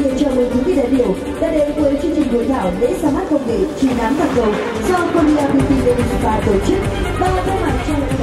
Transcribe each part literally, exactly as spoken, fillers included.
nhiệt chào mừng quý vị đại biểu đã đến với chương trình hội thảo lễ ra mắt công nghệ truy nám toàn cầu do Korea Beauty Ladies Spa tổ chức và khai mạc trong ngày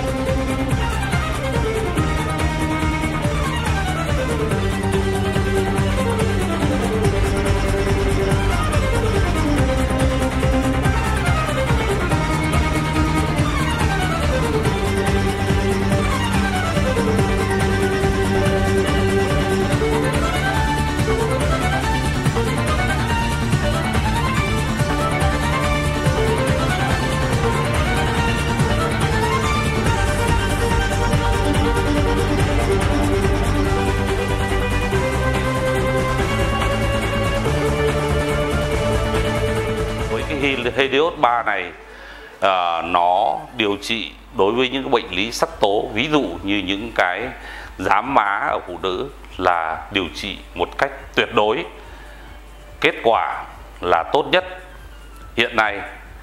Helios ba này à, nó điều trị đối với những cái bệnh lý sắc tố, ví dụ như những cái giám má ở phụ nữ là điều trị một cách tuyệt đối, kết quả là tốt nhất hiện nay.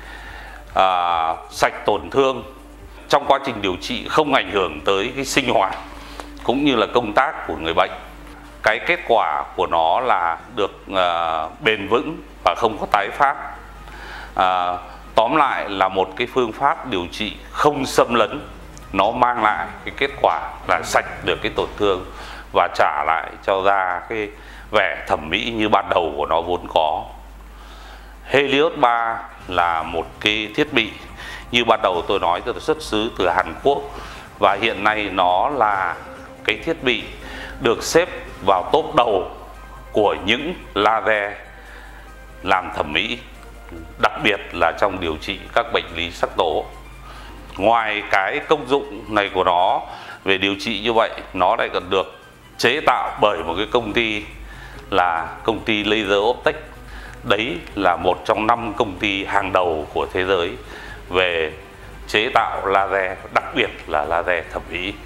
À, sạch tổn thương trong quá trình điều trị, không ảnh hưởng tới cái sinh hoạt cũng như là công tác của người bệnh. Cái kết quả của nó là được à, bền vững và không có tái phát. À, tóm lại là một cái phương pháp điều trị không xâm lấn, nó mang lại cái kết quả là sạch được cái tổn thương và trả lại cho da cái vẻ thẩm mỹ như ban đầu của nó vốn có. Helios ba là một cái thiết bị như ban đầu tôi nói từ xuất xứ từ Hàn Quốc, và hiện nay nó là cái thiết bị được xếp vào top đầu của những laser làm thẩm mỹ, đặc biệt là trong điều trị các bệnh lý sắc tố. Ngoài cái công dụng này của nó về điều trị như vậy, nó lại còn được chế tạo bởi một cái công ty là công ty Laser Optech. Đấy là một trong năm công ty hàng đầu của thế giới về chế tạo laser, đặc biệt là laser thẩm mỹ.